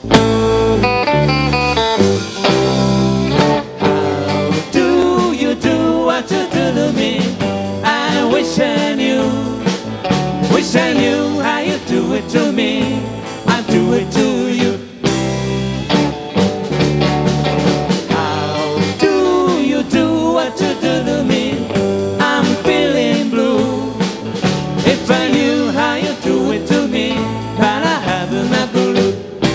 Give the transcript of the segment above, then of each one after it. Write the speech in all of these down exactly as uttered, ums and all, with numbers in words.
do you do what you do to me? I wish I knew, wish I knew how you do it to me. I do it to you. How do you do what you do to me? I'm feeling blue. If I knew how you do it to me, but I haven't a clue.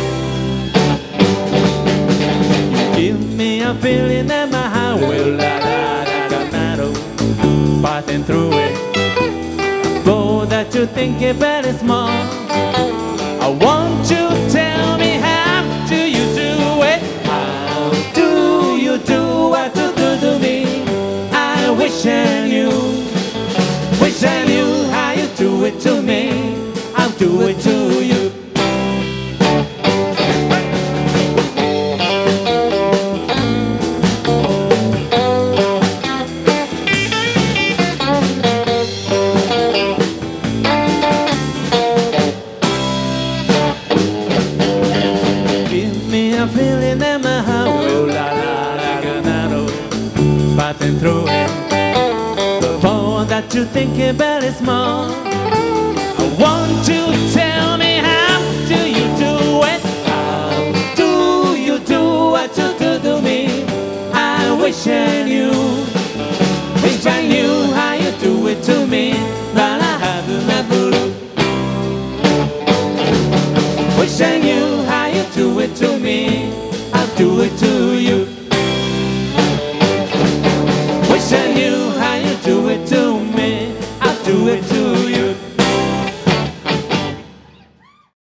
Give me a feeling that my heart will la la la la la la, passing through it. Boy, that you think about it small. I want you to tell me how do you do it? How do you do what you do to me? I wish I knew, wish I knew how you do it to me. I'll do it to you. Feeling that my heart will la la la la la, passing through it. The more that you think about it small, I want you to tell me how do you do it? How do you do what you do to me? I wish I knew, wish I knew how you do it to me, but I haven't a clue. Wish I knew how you do it to me.